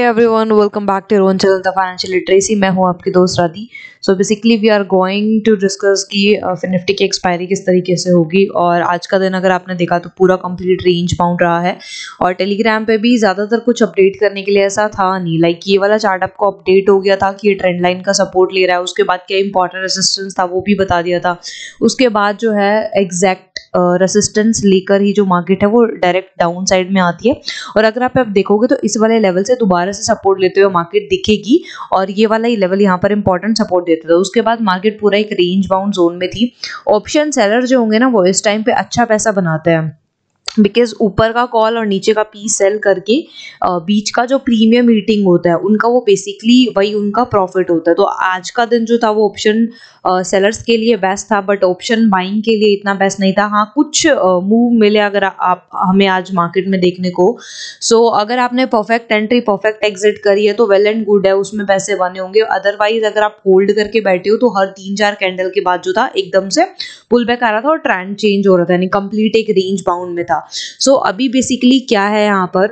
Everyone, welcome back to your own channel the financial literacy. मैं हूं आपकी दोस्त Radhi. So basically we are going to discuss कि फिर निफ्टी की एक्सपायरी किस तरीके से होगी। और आज का दिन अगर आपने देखा तो पूरा कंप्लीट रेंज बाउंड रहा है और टेलीग्राम पे भी ज़्यादातर कुछ अपडेट करने के लिए ऐसा था नहीं। लाइक ये वाला चार्ट आपको अपडेट हो गया था कि ये ट्रेंड लाइन का सपोर्ट ले रहा है, उसके बाद क्या इंपॉर्टेंट रेजिस्टेंस था वो भी बता दिया था। उसके बाद जो है एग्जैक्ट रेसिस्टेंस लेकर ही जो मार्केट है वो डायरेक्ट डाउन साइड में आती है। और अगर आप देखोगे तो इस वाले लेवल से दोबारा से सपोर्ट लेते हुए मार्केट दिखेगी और ये वाला ही लेवल यहाँ पर इंपॉर्टेंट सपोर्ट देता था। उसके बाद मार्केट पूरा एक रेंज बाउंड जोन में थी। ऑप्शन सेलर जो होंगे ना वो इस टाइम पे अच्छा पैसा बनाते हैं, बिकॉज ऊपर का कॉल और नीचे का पी सेल करके बीच का जो प्रीमियम हीटिंग होता है उनका वो बेसिकली वही उनका प्रॉफिट होता है। तो आज का दिन जो था वो ऑप्शन सेलर्स के लिए बेस्ट था, बट ऑप्शन बाइंग के लिए इतना बेस्ट नहीं था। हाँ, कुछ मूव मिले अगर आप हमें आज मार्केट में देखने को। सो अगर आपने परफेक्ट एंट्री परफेक्ट एग्जिट करी है तो वेल एंड गुड है, उसमें पैसे बने होंगे। अदरवाइज अगर आप होल्ड करके बैठे हो तो हर 3-4 कैंडल के बाद जो था एकदम से पुल बैक आ रहा था और ट्रेंड चेंज हो रहा था, यानी कंप्लीट एक रेंज बाउंड में था। सो अभी बेसिकली क्या है यहाँ पर,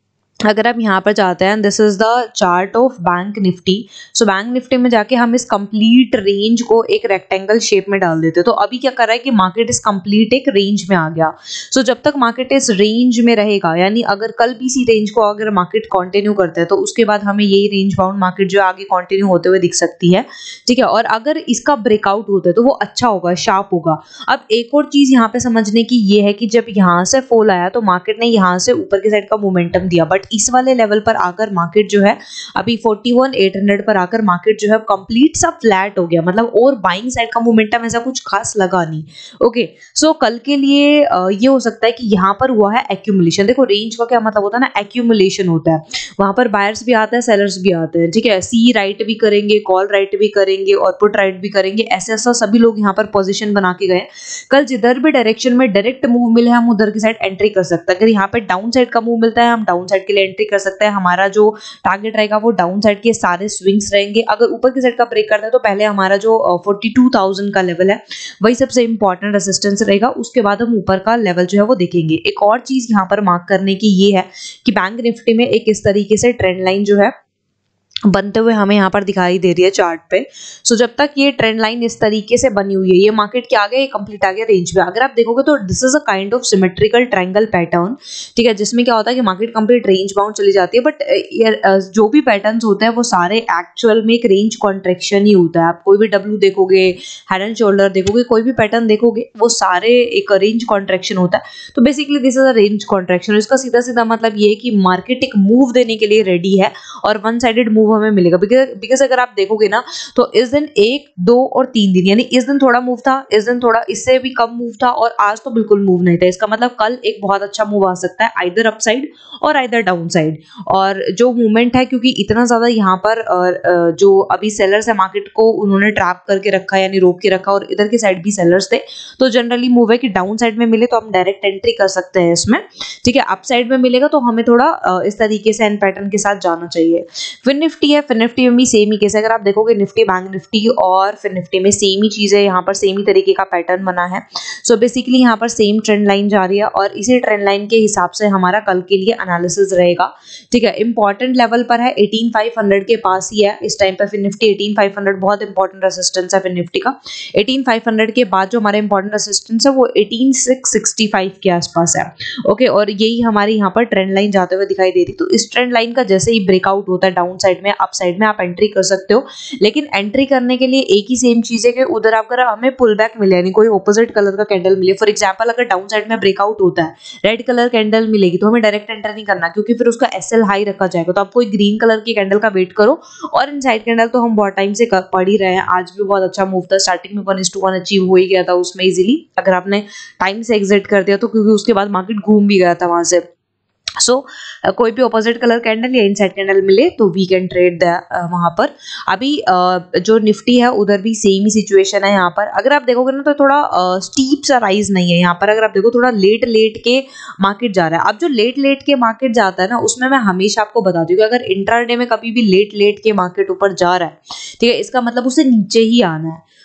अगर आप यहाँ पर जाते हैं, this is the chart of bank Nifty. So bank Nifty में जाके हम इस कंप्लीट रेंज को एक रेक्टेंगल शेप में डाल देते हैं। तो अभी क्या कर रहा है कि मार्केट इस कंप्लीट एक रेंज में आ गया। सो जब तक मार्केट इस रेंज में रहेगा, यानी अगर कल भी इसी रेंज को अगर मार्केट कंटिन्यू करता है तो उसके बाद हमें यही रेंज बाउंड मार्केट जो आगे कंटिन्यू होते हुए दिख सकती है, ठीक है। और अगर इसका ब्रेकआउट होता है तो वो अच्छा होगा, शार्प होगा। अब एक और चीज यहाँ पे समझने की ये है कि जब यहाँ से फॉल आया तो मार्केट ने यहाँ से ऊपर की साइड का मोमेंटम दिया, बट इस वाले लेवल पर आकर मार्केट जो है अभी 41,800 पर आकर मार्केट जो है कंप्लीट सा फ्लैट हो गया। मतलब और बाइंग साइड का मोमेंटम ऐसा कुछ खास लगा नहीं। ओके, सो कल के लिए ये हो सकता है कि यहाँ पर हुआ है एक्यूमुलेशन। देखो रेंज का क्या मतलब होता है ना, एक्यूमुलेशन होता है। वहां पर बायर्स भी आते हैं, सेलर्स भी आते हैं, ठीक है। सी राइट भी करेंगे, कॉल राइट भी करेंगे और पुट राइट भी करेंगे। ऐसे ऐसा सभी लोग यहाँ पर पोजीशन बना के गए। कल जिधर भी डायरेक्शन में डायरेक्ट मूव मिले हम उधर की साइड एंट्री कर सकते हैं। अगर यहाँ पे डाउन साइड का मूव मिलता है हम डाउन साइड के लिए एंट्री कर सकते हैं। हमारा जो टारगेट रहेगा वो डाउन साइड के सारे स्विंग्स रहेंगे। अगर ऊपर की साइड का ब्रेक करता है तो पहले हमारा जो 42,000 का लेवल है वही सबसे इंपॉर्टेंट रेजिस्टेंस रहेगा। उसके बाद हम ऊपर का लेवल जो है वो देखेंगे। एक और चीज यहाँ पर मार्क करने की ये है कि बैंक निफ्टी में एक इस तरीके से ट्रेंड लाइन जो है बनते हुए हमें यहाँ पर दिखाई दे रही है चार्ट पे। सो जब तक ये ट्रेंड लाइन इस तरीके से बनी हुई है, ये मार्केट क्या आ गया, ये कंप्लीट आ गया रेंज में। अगर आप देखोगे तो this is a kind of symmetrical triangle pattern, ठीक है, जिसमें क्या होता है कि मार्केट कंप्लीट रेंज बाउंड चली जाती है। बट जो भी पैटर्न्स होते हैं वो सारे एक्चुअल में एक रेंज कॉन्ट्रेक्शन ही होता है। आप कोई भी डब्ल्यू देखोगे, हेड एंड शोल्डर देखोगे, कोई भी पैटर्न देखोगे, वो सारे एक रेंज कॉन्ट्रेक्शन होता है। तो basically this is a range contraction. इसका सीधा सीधा मतलब ये है कि मार्केट एक मूव देने के लिए रेडी है और वन साइडेड मूव हमें मिलेगा। बिकॉज अगर आप देखोगे ना तो इस दिन 1, 2 और 3 दिन, यानी इस दिन थोड़ा मूव था, इस दिन थोड़ा इससे भी कम मूव था और आज तो बिल्कुल मूव नहीं था। इसका मतलब कल एक बहुत अच्छा मूव आ सकता है, आइदर अपसाइड और आइदर डाउन साइड। और जो मूवमेंट है, क्योंकि इतना ज्यादा यहाँ पर जो अभी सेलर्स है मार्केट को उन्होंने ट्रैप करके रखा, यानी रोक के रखा, और इधर की साइड भी सेलर्स थे, तो जनरली मूव है कि डाउन साइड में मिले तो हम डायरेक्ट एंट्री कर सकते हैं इसमें, ठीक है। अप साइड में मिलेगा तो हमें थोड़ा इस तरीके से एन पैटर्न के साथ जाना चाहिए। फिर निफ्टी है, फिर निफ्टी में भी सेम ही केस है। अगर आप देखोगे निफ्टी, बैंक निफ्टी और फिर निफ्टी में सेम ही चीज है, यहाँ पर सेम ही तरीके का पैटर्न बना है। सो बेसिकली यहाँ पर सेम ट्रेंड लाइन जा रही है और इसी ट्रेंड लाइन के हिसाब से हमारा कल के लिए एनालिसिस रहेगा, ठीक है। इंपॉर्टेंट लेवल पर है 18,500 के पास ही है इस टाइम पर। फिर निफ्टी 18,500 बहुत इंपॉर्टेंट रेसिस्टेंस है फिर निफ्टी का। 18,500 के बाद जो हमारा इंपॉर्टेंट रेसिस्टेंस है वो 18,665 के आसपास है। ओके, और यही हमारी यहाँ पर ट्रेंड लाइन जाते हुए दिखाई दे रही। तो इस ट्रेंड लाइन का जैसे ही ब्रेकआउट होता है डाउन साइड में, अप साइड में आप एंट्री कर सकते हो। लेकिन एंट्री करने के लिए एक ही सेम चीज है कि उधर अगर हमें पुल बैक मिले, यानी कोई ऑपोजिट कलर का कैंडल मिले। फॉर एग्जांपल अगर डाउन साइड में ब्रेकआउट होता है, रेड कलर कैंडल मिलेगी तो हमें डायरेक्ट एंटर नहीं करना, क्योंकि फिर उसका एसएल हाई रखा जाएगा। तो आप कोई ग्रीन कलर की कैंडल का वेट करो। और इन साइड कैंडल तो हम बहुत टाइम से पढ़ ही रहे हैं, आज भी बहुत अच्छा मूव था। स्टार्टिंग में 1:1 अचीव हो ही गया था उसमें इजीली, अगर आपने टाइम से एग्जिट कर दिया तो, क्योंकि उसके बाद मार्केट घूम भी गया था वहां से। सो कोई भी ऑपोजिट कलर कैंडल या इनसाइड कैंडल मिले तो वी कैन ट्रेड वहां पर। अभी जो निफ्टी है उधर भी सेम ही सिचुएशन है। यहाँ पर अगर आप देखोगे ना तो थोड़ा स्टीप सा राइज नहीं है यहाँ पर। अगर आप देखो थोड़ा लेट लेट के मार्केट जा रहा है। अब जो लेट लेट के मार्केट जाता है ना, उसमें मैं हमेशा आपको बताती हूँ कि अगर इंट्राडे में कभी भी लेट लेट के मार्केट ऊपर जा रहा है, ठीक है, इसका मतलब उसे नीचे ही आना है।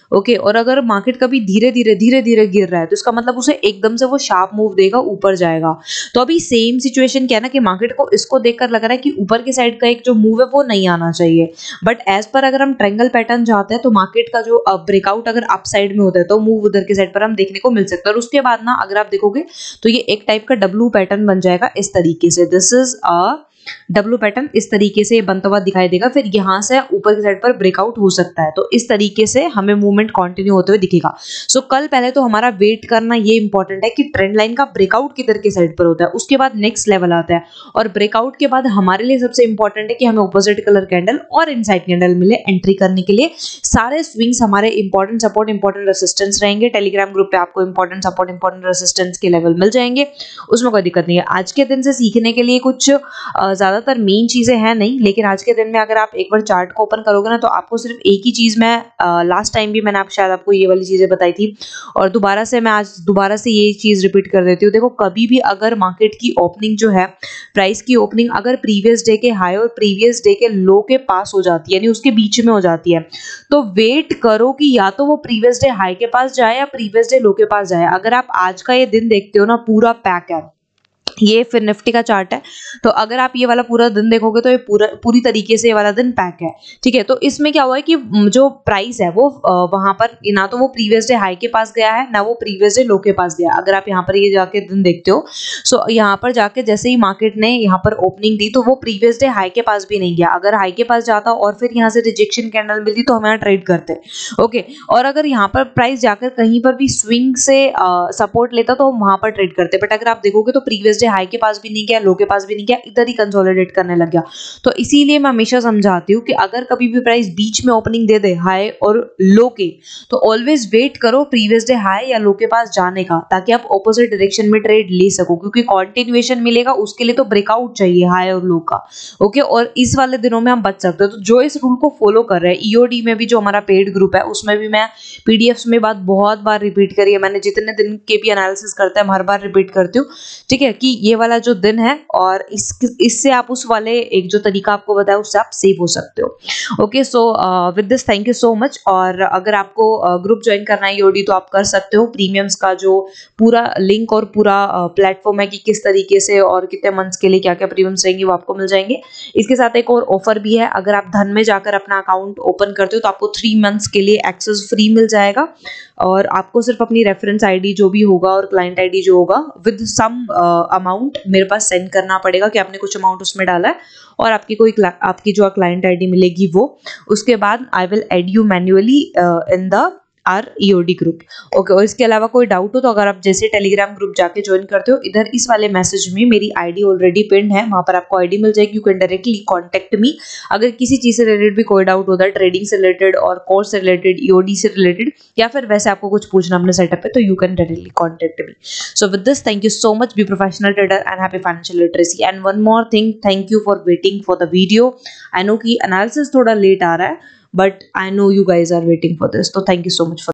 ओके, और अगर मार्केट कभी धीरे धीरे गिर रहा है तो इसका मतलब उसे एकदम से वो शार्प मूव देगा, ऊपर जाएगा। तो अभी सेम सिचुएशन क्या है ना कि मार्केट को इसको देखकर लग रहा है कि ऊपर की साइड का एक जो मूव है वो नहीं आना चाहिए, बट एज पर अगर हम ट्रायंगल पैटर्न चाहते हैं तो मार्केट का जो ब्रेकआउट अगर अप साइड में होता है तो मूव उधर की साइड पर हम देखने को मिल सकता है। और उसके बाद ना अगर आप देखोगे तो ये एक टाइप का डब्लू पैटर्न बन जाएगा इस तरीके से। This is a W pattern, इस तरीके से बनता हुआ दिखाई देगा। फिर यहाँ से ऊपर की साइड पर ब्रेकआउट हो सकता है, तो इस तरीके से हमें मूवमेंट कंटिन्यू होते हुए दिखेगा। सो कल पहले तो हमारा वेट करना ये इंपॉर्टेंट है कि ट्रेंड लाइन का ब्रेकआउट किधर की साइड पर होता है, उसके बाद नेक्स्ट लेवल आता है। और ब्रेकआउट के बाद हमारे लिए सबसे इंपॉर्टेंट है कि हमें ऑपोजिट कलर कैंडल और इनसाइड कैंडल मिले एंट्री करने के लिए। सारे स्विंग्स हमारे इंपॉर्टेंट सपोर्ट, इंपॉर्टेंट रेसिस्टेंस रहेंगे। टेलीग्राम ग्रुप पे आपको इंपॉर्टेंट सपोर्ट, इंपॉर्टेंट रेसिस्टेंस के लेवल मिल जाएंगे, उसमें कोई दिक्कत नहीं है। आज के दिन से सीखने के लिए कुछ ज्यादातर मेन चीजें हैं नहीं, लेकिन आज के दिन में अगर आप एक बार चार्ट को ओपन करोगे ना तो आपको सिर्फ एक ही चीज, मैं लास्ट टाइम भी मैंने शायद आपको ये वाली चीजें बताई थी और दोबारा से मैं आज दोबारा से ये चीज रिपीट कर देती हूँ। देखो, कभी भी अगर मार्केट की ओपनिंग जो है, प्राइस की ओपनिंग अगर प्रीवियस डे के हाई और प्रीवियस डे के लो के पास हो जाती है, यानी उसके बीच में हो जाती है, तो वेट करो कि या तो वो प्रीवियस डे हाई के पास जाए या प्रीवियस डे लो के पास जाए। अगर आप आज का ये दिन देखते हो ना, पूरा पैक है, ये फिर निफ्टी का चार्ट है, तो अगर आप ये वाला पूरा दिन देखोगे तो ये पूरी तरीके से ये वाला दिन पैक है। ठीक है, तो इसमें क्या हुआ है कि जो प्राइस है वो वहां पर ना तो वो प्रीवियस डे हाई के पास गया है, ना वो प्रीवियस डे लो के पास गया। अगर आप यहाँ पर ये जाके दिन देखते हो, सो यहाँ पर जाके जैसे ही मार्केट ने यहाँ पर ओपनिंग दी तो वो प्रीवियस डे हाई के पास भी नहीं गया। अगर हाई के पास जाता और फिर यहाँ से रिजेक्शन कैंडल मिलती तो हम यहाँ ट्रेड करते। ओके, और अगर यहाँ पर प्राइस जाकर कहीं पर भी स्विंग से सपोर्ट लेता तो हम वहां पर ट्रेड करते। बट अगर आप देखोगे तो प्रीवियस हाई के पास भी नहीं गया, लो के पास भी नहीं गया, इधर ही कंसोलिडेट करने लग गया। तो इसीलिए मैं हमेशा समझाती हूँ कि अगर कभी भी प्राइस बीच में ओपनिंग दे दे हाई और लो के, तो ऑलवेज वेट करो प्रीवियस डे हाई या लो के पास जाने का, ताकि आप ऑपोजिट डायरेक्शन में ट्रेड ले सको, क्योंकि कंटिन्यूएशन मिलेगा उसके लिए तो ब्रेकआउट चाहिए हाई और लो का। ओके, और इस वाले दिनों में हम बच सकते हो। तो जो इस रूल को फॉलो कर रहे हैं, ईओडी में भी जो हमारा पेड ग्रुप है उसमें भी मैं पीडीएफ्स में बात बहुत बार रिपीट करी है मैंने, जितने दिन के भी एनालिसिस करते हैं हर बार रिपीट करती हूँ। ठीक है, कि ये वाला जो दिन है और इससे आप उस वाले एक जो तरीका आपको बताया उससे आप सेव हो सकते हो। Okay, so with this thank you so much. और अगर आपको ग्रुप ज्वाइन करना है ईओडी तो आप कर सकते हो। प्रीमियम्स का जो पूरा लिंक और पूरा प्लेटफॉर्म है कि किस तरीके से और कितने मंथ्स के लिए क्या क्या प्रीमियम्स रहेंगे वो आपको मिल जाएंगे। इसके साथ एक और ऑफर भी है, अगर आप धन में जाकर अपना अकाउंट ओपन करते हो तो आपको 3 मंथ्स के लिए एक्सेस फ्री मिल जाएगा, और आपको सिर्फ अपनी रेफरेंस आईडी जो भी होगा और क्लाइंट आईडी जो होगा विद सम अमाउंट मेरे पास सेंड करना पड़ेगा कि आपने कुछ अमाउंट उसमें डाला है, और आपकी जो क्लाइंट आईडी मिलेगी वो, उसके बाद I will add you manually in the R EOD group. Okay, और इसके अलावा कोई डाउट हो तो अगर आप जैसे टेलीग्राम ग्रुप जाके ज्वाइन करते हो, इधर इस वाले मैसेज में मेरी आईडी ऑलरेडी पिन्ड है, वहां पर आपको आईडी मिल जाएगी। You can directly contact me अगर किसी चीज से रिलेटेड भी कोई डाउट होता है, ट्रेडिंग से रिलेटेड और कोर्स से रिलेटेड, ईओडी से रिलेटेड, या फिर वैसे आपको कुछ पूछना अपने सेटअप पे, तो you can directly contact me. So with this thank you so much, be professional trader and happy financial literacy. And one more thing, thank you for waiting for the video. I know कि analysis थोड़ा late आ रहा है, but I know you guys are waiting for this, तो thank you so much for